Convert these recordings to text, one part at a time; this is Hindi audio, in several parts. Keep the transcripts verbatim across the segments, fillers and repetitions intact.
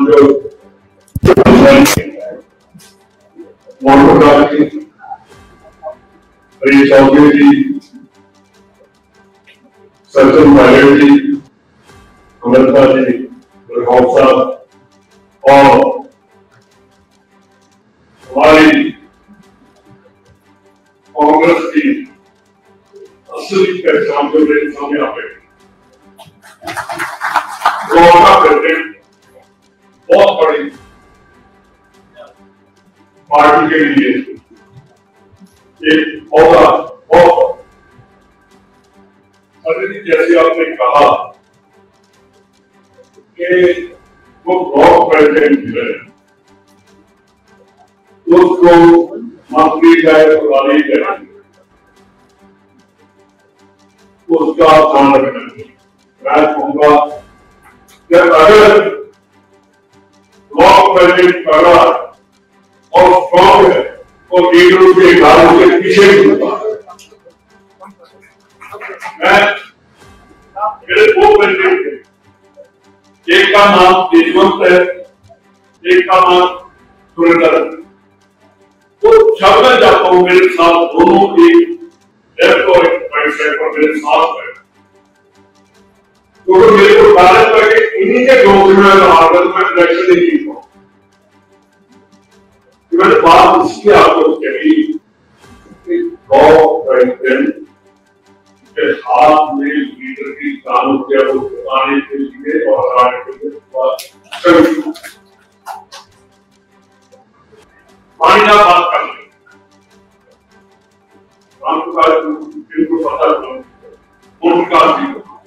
जो मोहम्मद जी, हरी चौधरी जी, सचिन पायलट जी, अमृता जी, प्रभाव साहब और हमारी कांग्रेस की असली पहचान जो मेरे सामने आ गई, प्रेसिडेंट बहुत बड़ी पार्टी के लिए एक पौधा बहुत, जैसे आपने कहा कि वो ब्लॉक प्रेसिडेंट है, उसको मंत्री जाए तो वाली जाए, उसका ध्यान रखना चाहिए। मैं कहूँगा कि अगर ब्लॉक प्रेसिडेंट करा और स्ट्रॉन्ग है और लीडरों के इदारों के पीछे भी होता है। मैं मेरे दो प्रेसिडेंट थे, एक का नाम देशवंत है, एक का नाम सुरेंद्र है। तो जब मैं जाता हूँ मेरे साथ दोनों एक लेफ्ट और एक राइट साइड पर मेरे साथ है, तो मेरे को कार्य करके इन्हीं के ग्रोथ में मैं इलेक्शन नहीं जीत पाऊँ। मैंने बात इसकी आपको कही कि ब्लॉक प्रेसिडेंट के हाथ में लीडर की कानून को बताने के लिए और हराने के लिए पानी का बात कर लें, जिनको पता उनका भी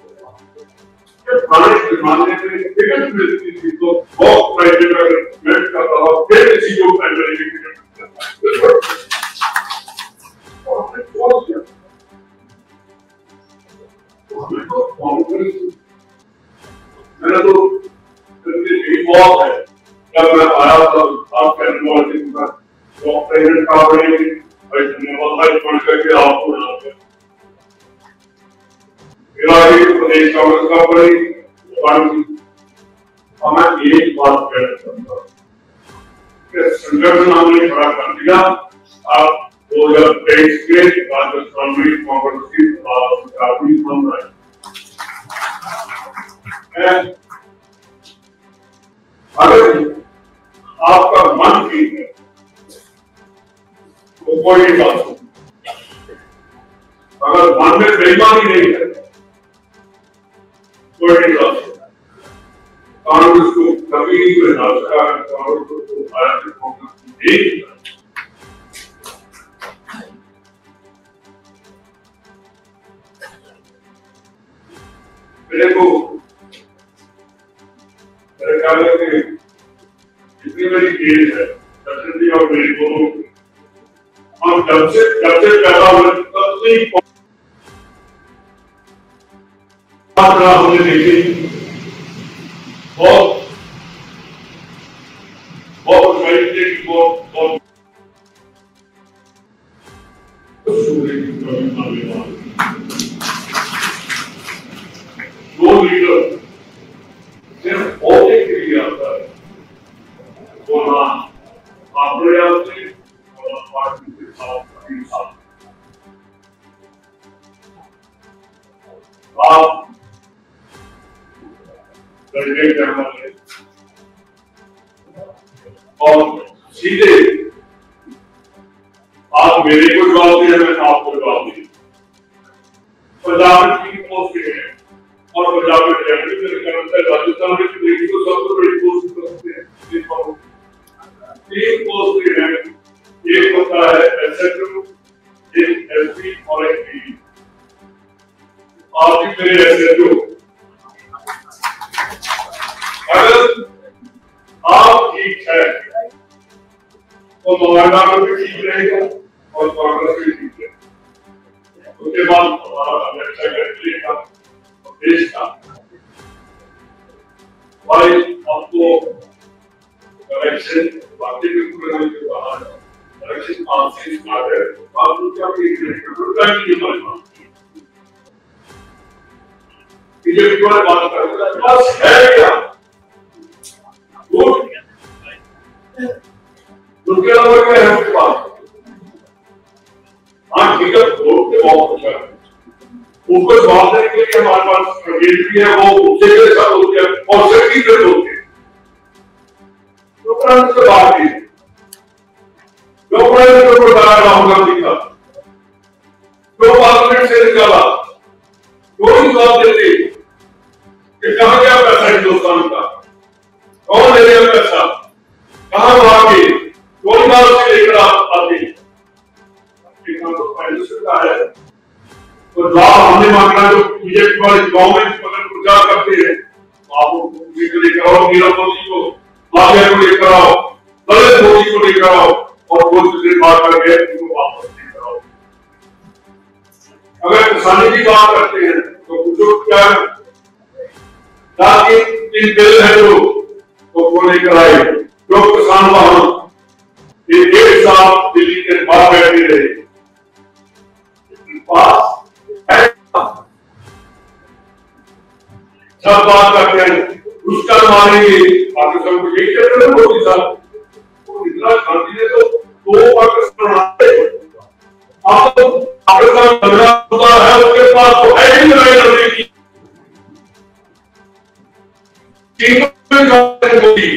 पानी के मामले में टिकट मिलती थी तो ब्लॉक प्रेसिडेंट का प्रभाव फिर किसी को प्राइमरी टिकट मैंने तो बहुत है जब मैं आया था आप कहने वाले ब्लॉक प्रेसिडेंट का बड़े करके आपको प्रदेश कांग्रेस का बड़ी और मैं एक बात कहना चाहता हूँ कि संगठन हमने खड़ा कर दिया। आप दो हजार तेईस के राजस्थान में कांग्रेस की सरकार भी बन रहे हैं। अगर आपका मन ठीक है तो कोई नहीं बात, अगर मन में बेईमानी नहीं है कोई नहीं बात। कांग्रेस को कभी नहीं बना सका, कांग्रेस को भारत की कांग्रेस नहीं। मेरे को मेरे ख्याल है कि इतनी बड़ी एज है सचिन और मेरी दोनों, हम जब से जब से पैदा हुए तब से हमने देखी बहुत बहुत बहुत बहुत दो लीडर सिर्फ वोटिंग के लिए आता है, वो ना अपने आप से और पार्टी के साथ अपने साथ आप लड़के करना है और सीधे आप मेरे को जवाब दिया, मैं आपको जवाब दिया। पंजाब में तीन पोस्ट है और पंजाब में राजस्थान में तो सबसे बड़ी पोस्ट करते हैं तीन पोस्ट है, एक होता है एसएचओ, एक एसपी और एक पीडी। आप भी मेरे एसएचओ, अगर आप ठीक है तो नोएडा में भी ठीक रहेगा और कांग्रेस भी ठीक है। उसके बाद हमारा अच्छा करेगा देश का भाई। आपको इलेक्शन बातें भी पूरे होने के बाद इलेक्शन आज से स्टार्ट है, आपको क्या बीजेपी वाले बात कर बस है क्या वोट उसके अलावा क्या है उसके पास? हाँ ठीक है, वोट से बहुत अच्छा है, उनको जवाब देने के लिए हमारे पास स्ट्रेटेजी भी है, वो उससे के साथ होती है और सर्टिफिकेट होती है। तो प्राइम से बात की जो प्राइम को बताया राहुल गांधी का, जो पार्लियामेंट से निकाला, कोई जवाब देते कि कहाँ गया पैसा हिंदुस्तान का, कौन ले गया पैसा, कहाँ भागे, कोई बात से लेकर आते तो पहले से है। तो जवाब हमने मांगा, जो बीजेपी वाले गवर्नमेंट अगर प्रचार करते हैं तो आप मोदी को लेकर आओ, मीरा मोदी को, माफिया को लेकर आओ, दलित मोदी को लेकर आओ और वो दूसरे बात करके उनको वापस लेकर आओ। अगर किसानी की बात करते हैं तो जो क्या ताकि इन बिल है जो तो वो लेकर आए, जो किसान वहां ये एक साल दिल्ली के बाहर बैठे रहे, पास सब बात करते हैं उसका मारेंगे पाकिस्तान को, यही कहते हैं मोदी साहब तो इतना शांति ने तो दो पाकिस्तान आप तो पाकिस्तान झगड़ा होता है, उसके पास तो है ही लड़ाई लड़ने की, चीन मोदी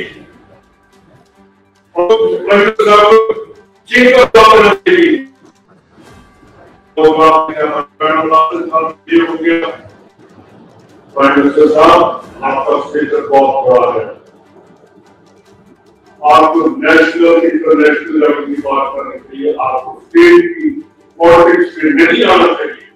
चीन का जवाब देने के लिए तो बात हो गया। प्राइम मिनिस्टर साहब आपका स्टेटस बहुत बड़ा है, आपको नेशनल इंटरनेशनल लेवल की बात करने के लिए आपको स्टेट की पॉलिटिक्स में नहीं आना चाहिए,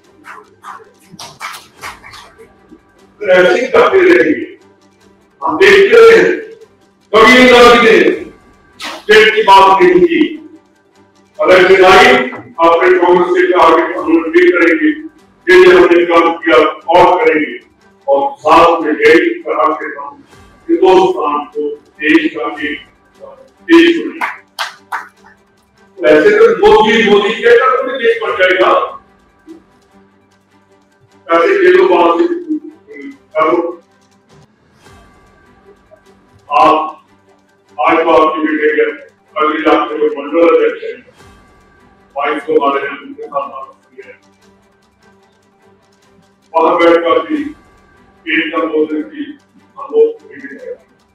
ऐसे करते रहेंगे हम देखते रहे। कभी इंदिरा जी ने स्टेट की बात नहीं की, इलेक्शन आई आपने कांग्रेस से आगे हम भी करेंगे, जैसे हमने काम किया और करेंगे और साथ में यही कहा कि हम हिंदुस्तान को देश का एक देश बनाएंगे। ऐसे तो मोदी मोदी कहता तो देश बन जाएगा, ऐसे खेलो बात करो। आप आज तो आपकी बेटे है, अगली रात को मंडल अध्यक्ष है, बाईस को हमारे यहाँ उनके साथ बात है, वहां बैठकर भी एक संबोधन की हम लोग है।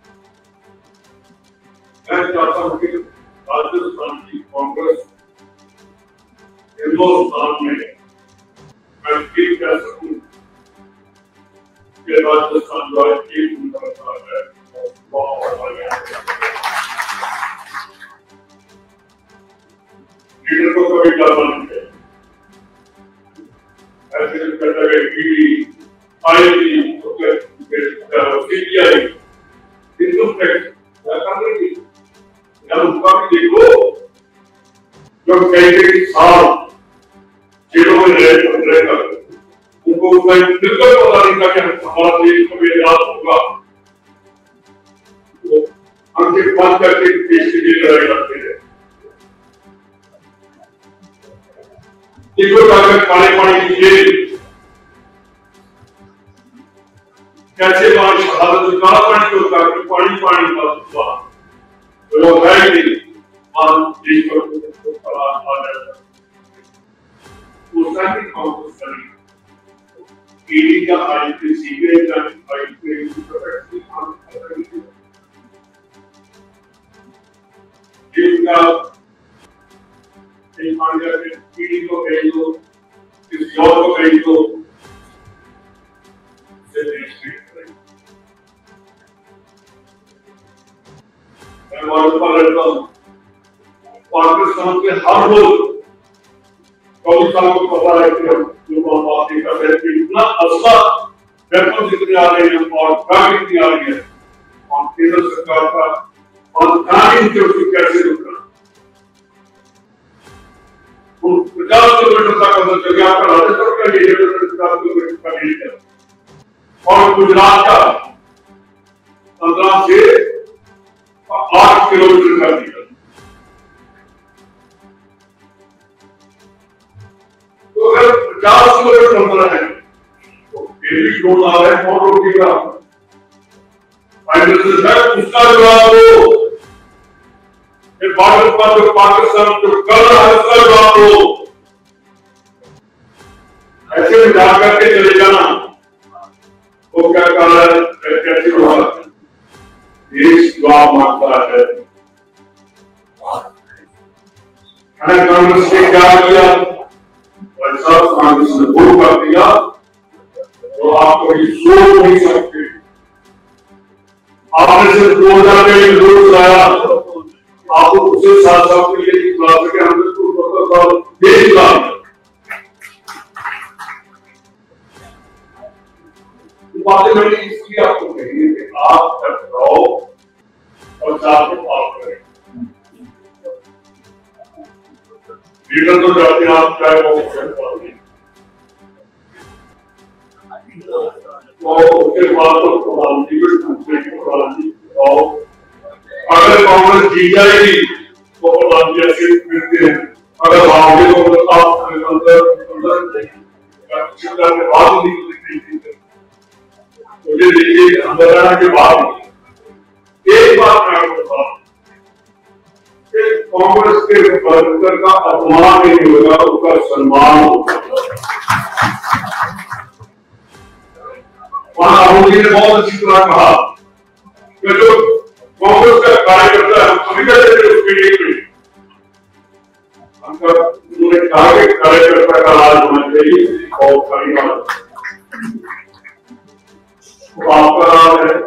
मैं चाहता हूँ कि राजस्थान की कांग्रेस हिंदुस्तान में मैं ठीक कह सकूं कि राजस्थान जो है एक उनका है लीडर को कभी डरना नहीं है, ऐसे कहता है कि आईटी सीबीआई इनकम टैक्स करने की उनका भी देखो, जो कई कई साल जेलों में रहकर उनको बिल्कुल पता नहीं था कि हमारा देश कभी आजाद होगा, तो हमसे बात करके देश के लिए लड़ाई लड़ते हैं। देखो जाकर पानी पानी की जेल कैसे पानी शहादत काला पानी को उतार पानी पानी का हुआ तो है नहीं मान देश पर पड़ा आ जाता उसका भी काउंटर करें ईडी का आईपी सीबीआई का आईपी प्रोटेक्ट जिनका एक मान जाते ईडी को भेज दो, किसी और को भेज दो, से देश में मैं वार्ता पर रहता हूँ, पाकिस्तान के हर रोज कभी साल को पता है कि हम जो बात नहीं कर रहे थे, इतना असला वेपन जितने आ रहे हैं और ड्रग इतनी आ रही है और केंद्र सरकार का और कानून के उसको कैसे रुकना पचास किलोमीटर तक अंदर चल गया, आपका राजस्थान का एरिया पचास किलोमीटर का एरिया और गुजरात का पंद्रह से आठ किलोमीटर का एरिया। तो अगर पचास किलोमीटर अंदर है तो डेली ड्रोन आ रहे हैं, कौन रोकेगा? उसका जवाब दो, भारत का जो पाकिस्तान जो कर रहा है उसका जवाब दो। ऐसे में जा करके चले जाना वो क्या कर रहा है, कैसे होगा? देश जवाब मांगता है। कांग्रेस ने क्या किया? वैसा कांग्रेस ने वो कर दिया तो आप कभी सोच नहीं सकते। आपने सिर्फ दो हजार में जरूर लाया, आपको उससे साथ साथ के लिए ला सके हमने तो देश ला। बातें मैंने इसलिए आपको कही है कि आप टकराओ और चार को पास करें। लीडर तो जाते हैं आप, चाहे वो उसके बाद तो प्रधानमंत्री को पूछने की प्रधानमंत्री और अगर कांग्रेस जीत जाएगी तो प्रधानमंत्री ऐसे मिलते हैं, अगर भागे तो आप अंदर अंदर चिंता में बात नहीं मुझे देखिए अंदर आने के बाद एक बात मैं आपको बता, कांग्रेस के वर्कर का अपमान नहीं होगा, उसका सम्मान होगा। वहां राहुल जी ने बहुत अच्छी तरह कहा कि जो कांग्रेस का कार्यकर्ता है सभी कहते थे उसके लिए उन्होंने कहा कि कार्यकर्ता का राज होना चाहिए और खड़ी बात तो आपका राज है।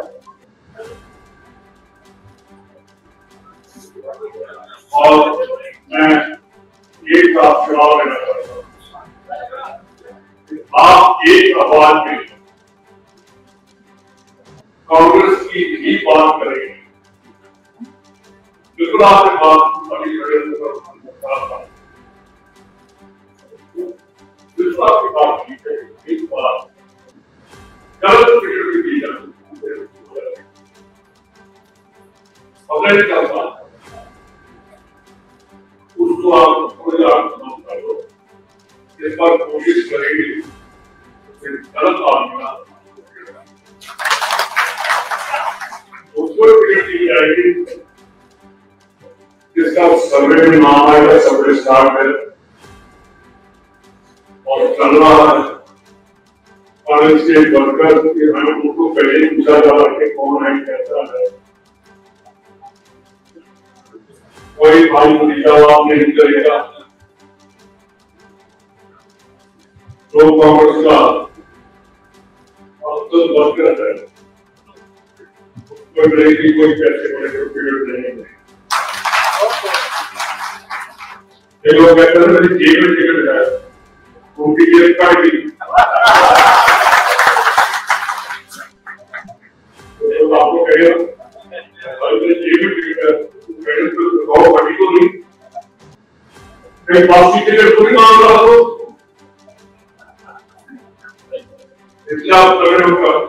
और मैं एक बात चुनाव लेना चाहता हूं, आप एक आवाज में कांग्रेस की ही बात करेंगे। बिल्कुल आपने बात अभी विश्वास की बात की है, एक बात गलत फिक्र भी की जाती है। अगर क्या बात उसको आप कोई आप कर लो, इस बार कोशिश करेंगे फिर गलत आदमी उसको टिकट दी जाएगी जिसका सर्वे में नाम आएगा, सर्वे स्टार्ट है और चल रहा है। और इसके वर्कर हमें उनको पहले ही पूछा जा रहा है कौन है कैसा है, कोई भाई मुझे जवाब नहीं करेगा। जो कांग्रेस का अब तो वर्कर है कोई बड़े कोई पैसे बड़े पीरियड नहीं है। ये लोग कहते हैं मेरी जेब में टिकट है, उनकी जेब काट दी तो आपको कहेगा मेरी जेब में टिकट है, मैंने तो कटी तो नहीं, कहीं वापसी टिकट तो नहीं मांग रहा हो, इसलिए आप तगड़े होकर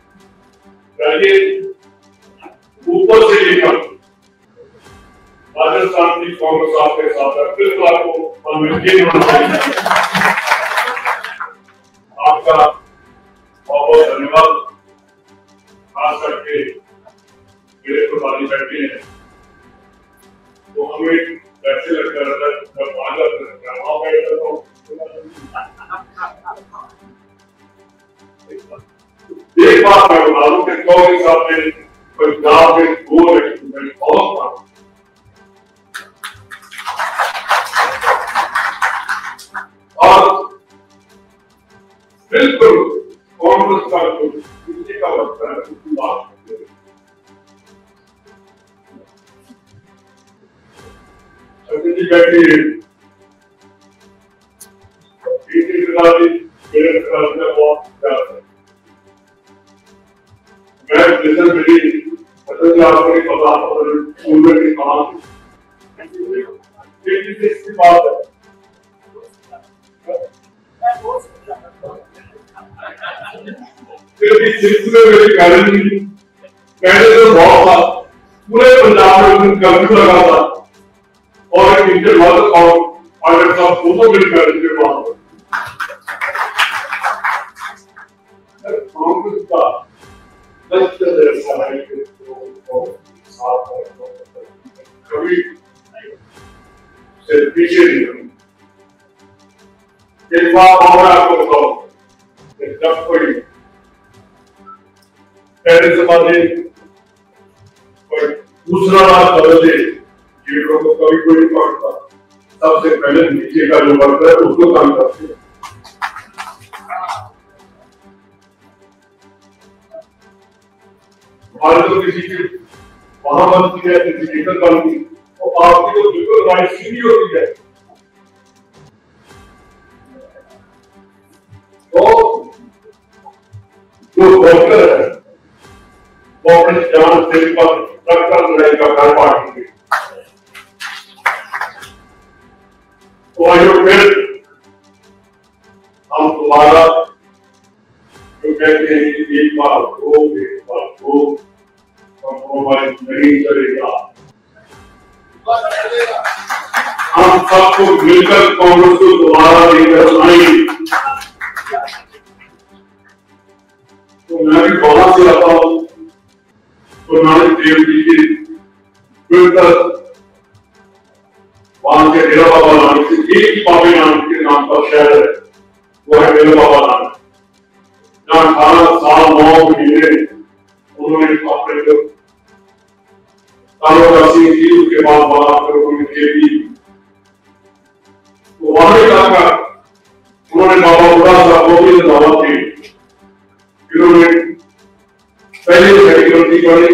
ऊपर से लेकर राजस्थान की कांग्रेस आपके साथ है। बिल्कुल आपको आपका बहुत बहुत धन्यवाद। खास करके मेरे प्रभारी बैठे हैं तो हमें पैसे लगता रहता है एक बात मैं बता दूं कि चौधरी साहब ने पंजाब में दो इलेक्शन बहुत और बिल्कुल कांग्रेस का जो किसी का लगता है उसकी बात बैठी है मेरे बहुत मैं जैसे मेरी मतलब आपको नहीं पता स्कूल में भी कहा की बात है फिर भी सिलसिले मेरी गारंटी पहले तो बहुत था पूरे पंजाब में कर्फ्यू लगा था और एक इंटर वाले और पायलट साहब दोनों मिलकर इसके बाद कांग्रेस का लक्ष्य ऐसा है कि कभी से पीछे नहीं हूँ। एक बात और मैं आपको बताऊं कि जब कोई पहले से बातें कोई दूसरा बात बदले लीडरों को कभी कोई नहीं पकड़ता, सबसे पहले नीचे का जो वर्ग है उसको काम करते हैं। हमारे तो किसी के वहां बनती है, किसी की इधर बनती और आपकी तो बिल्कुल राइट सीधी होती है। तो जो वोटर है वो अपने जान से पर रखकर लड़ाई का घर बांटेंगे। तो आइए फिर हम दोबारा जो कहते हैं कि एक बार हो एक बार हो कंप्रोमाइज नहीं चलेगा। हम सबको मिलकर कांग्रेस को दोबारा लेकर आएंगे। तो मैं भी वहां से आता हूँ तो नानक देव जी की मिलकर वहां के डेरा बाबा नानक से एक ही बाबे नानक के नाम का शहर है, वो है डेरा बाबा नानक। जहाँ अठारह साल नौ महीने उन्होंने अपने जो तालोकासी की, उसके बाद वहां पर उन्होंने खेती। तो वहां जाकर उन्होंने बाबा बुढ़ा साहब को भी दावत दी। इन्होंने पहले सेक्रेटरी बने,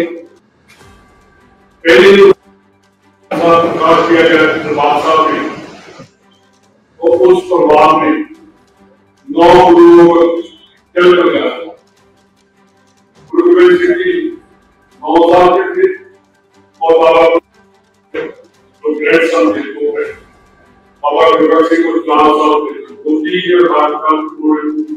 पहले प्रकाश किया गया दरबार साहब ने, और उस परिवार में नौ गुरुओं को जन्म गया। गुरु गोविंद सिंह जी नौ साल के थे और बाबा जो ग्रेट सन थे वो है बाबा गुरु सिंह को चार साल थे, वो तीन और आठ साल पूरे।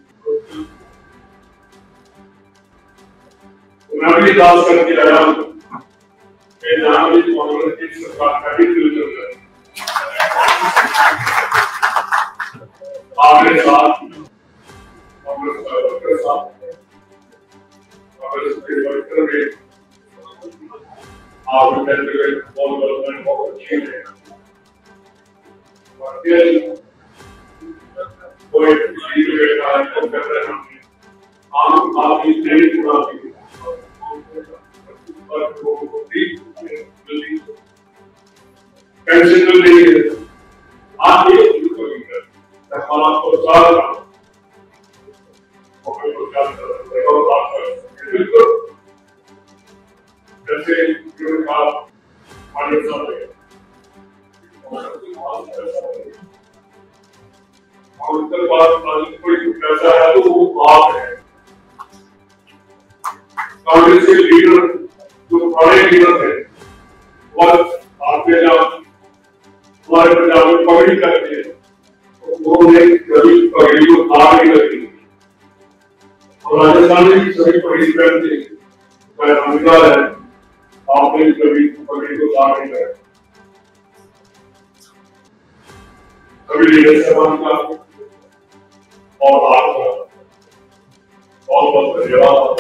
मैं भी दास करके आया हूँ कि जहां भी कांग्रेस की सरकार का ही दिल चल रहा है, आपके साथ कांग्रेस का वर्कर साथ कांग्रेस के वर्कर में आप बहुत डेवलपमेंट बहुत अच्छी है। कोई कार्यक्रम कर रहे हैं हम आपकी ट्रेनिंग कराती है पेंशन मिल रही है। आप ये हमारा प्रचार बिल्कुल जैसे उत्तर भारत कोई पैसा है तो वो आप है। कांग्रेस के लीडर जो बड़े लीडर थे और आपके जहाँ हमारे पंजाब में पगड़ी करते हैं, उन्होंने कभी पगड़ी को तार नहीं लगी और राजस्थान में भी सभी पगड़ी पहनते है, आपने कभी पगड़ी को तार नहीं लगा। कभी लीडर साहब का और आपका बहुत बहुत धन्यवाद।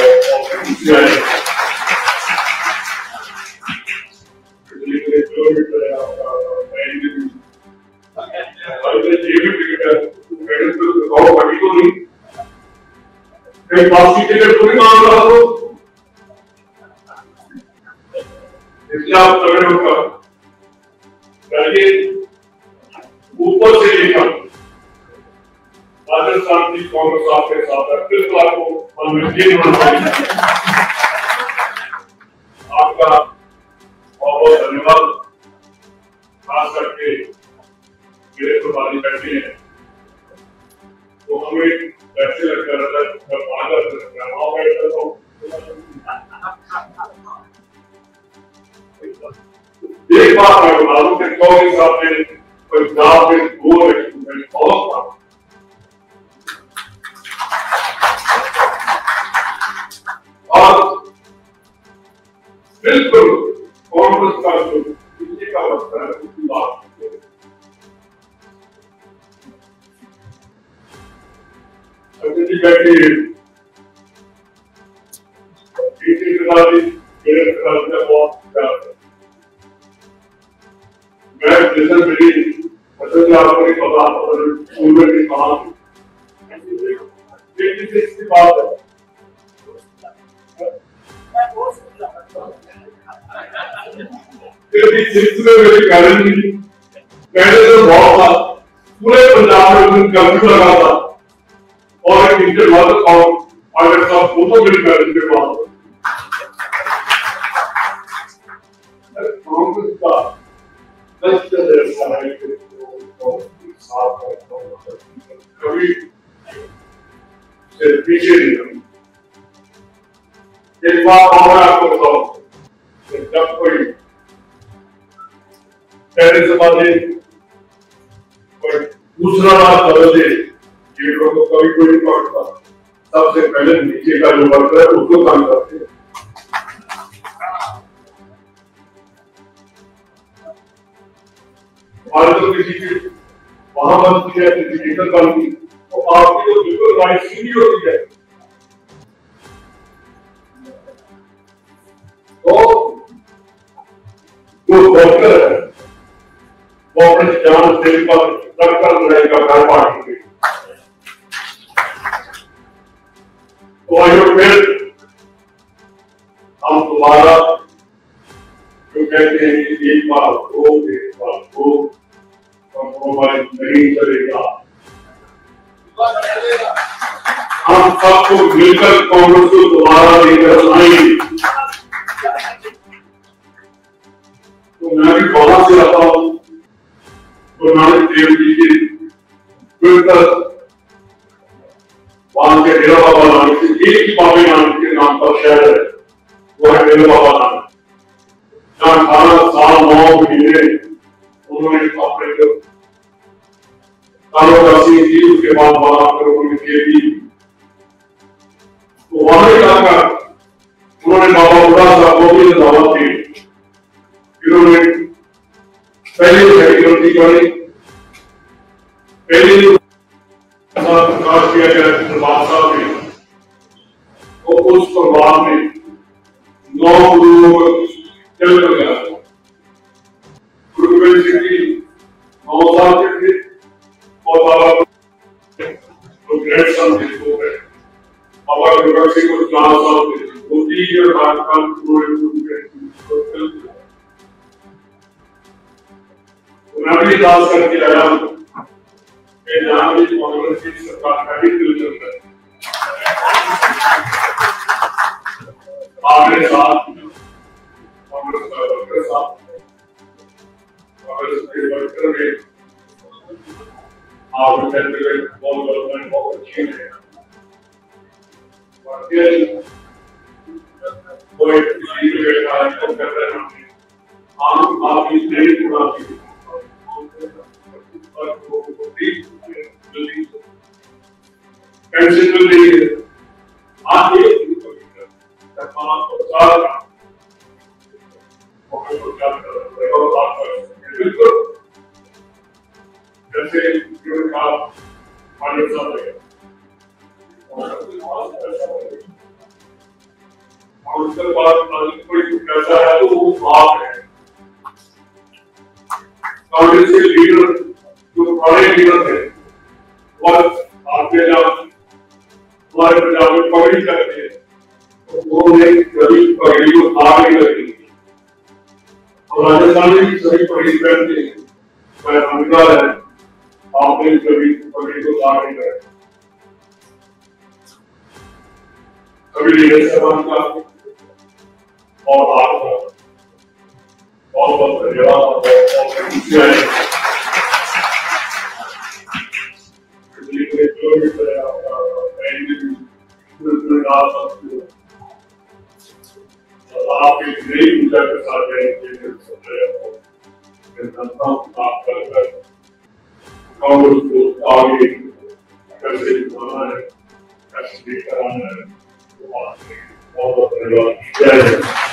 टिकट पूरी मांग रहा हो इसलिए आप तगड़े होकर पहले ऊपर से लेकर राजस्थान की कांग्रेस आपके साथ है, बिल्कुल आपको मन में यकीन होना चाहिए। आपका बहुत बहुत धन्यवाद। खास करके मेरे प्रभारी बैठे हैं तो हमें ऐसे लगता रहता है मैं बाहर बैठता हूँ। एक बात मैं बता दूं कि कांग्रेस आपने पंजाब में दो रिक्रूटमेंट बहुत था और बिल्कुल कांग्रेस का जो किसी का लगता है उसकी बात अतिथि बैठी इसी तरह मेरे तरह से बहुत प्यार है। मैं जिस मिली आपको नहीं पता स्कूल में भी कहा की बात है। मेरी गारंटी मैंने तो बहुत था पूरे पंजाब में कर्फ्यू लगा था और एक इंटर वाला और पायलट साहब फोटो मेरी गारंटी के बाद कांग्रेस का दस कभी से पीछे नहीं। एक बात और आपको बताऊं, जब कोई पहले से बात कोई दूसरा बात बदले ये लोग तो कभी कोई नहीं पढ़ता, सबसे पहले नीचे का जो वर्ग है उसको काम करते हैं। और तो किसी की वहां बनती है, किसी की इधर बनती तो आपकी तो बिल्कुल राइट सीधी होती है। तो जो डॉक्टर है वो अपने जान से पर रखकर लड़ाई का घर पाएंगे। तो आइए फिर हम दोबारा जो कहते हैं कि एक बार दो एक बार दो कंप्रोमाइज नहीं चलेगा। हम सबको मिलकर कांग्रेस को दोबारा लेकर आएंगे। तो मैं भी वहां से आता हूँ गुरु नानक देव जी के मिलकर वहां के डेरा बाबा नानक से एक ही बाबे नानक के नाम पर शहर है, वो है डेरा बाबा नानक। जहाँ अठारह साल नौ महीने उन्होंने अपने कारोबारी की उसके बाद वहां पर उन्होंने खेती। तो वहां जाकर उन्होंने बाबा बुढ़ा साहब को भी दावत दी। इन्होंने पहली सेक्रेटरी करी, पहली प्रकाश किया गया दरबार साहब में। तो उस दरबार में नौ गुरुओं चल गया। गुरु गोविंद सिंह जी नौ साल के थे और बाबा तो ग्रेट सन थे वो है। बाबा गुरु सिंह को चार साल थे, वो तीन राजस्थान पूरे मैं भी दास करके आया हूँ कि जहाँ भी कांग्रेस की सरकार का भी दिल चलता है। आपके साथ कांग्रेस का वर्कर साथ कांग्रेस के वर्कर में आप सेंट्रल बहुत डेवलपमेंट बहुत अच्छी है। वो एक चीज बैठा है तो कर रहे हैं हम आप इस नहीं पूरा पेंशन मिल रही है आप ये बिल्कुल जैसे और उसके बाद कोई पैसा है तो वो आप है। कांग्रेस के लीडर जो बड़े लीडर थे और आपके जब हमारे पंजाब में पगड़ी करते हैं तो उन्होंने कभी पगड़ी को तार नहीं लगी और राजस्थान में भी सभी पगड़ी पहनते हैं। मैं अंदाज है आपने कभी पगड़ी को तार नहीं लगा। कभी लीडर साहब का और आपका बहुत बहुत धन्यवाद। आप एक नई ऊर्जा के साथ कांग्रेस को आगे कैसे बढ़ाना है, कैसे कराना है। बहुत बहुत धन्यवाद।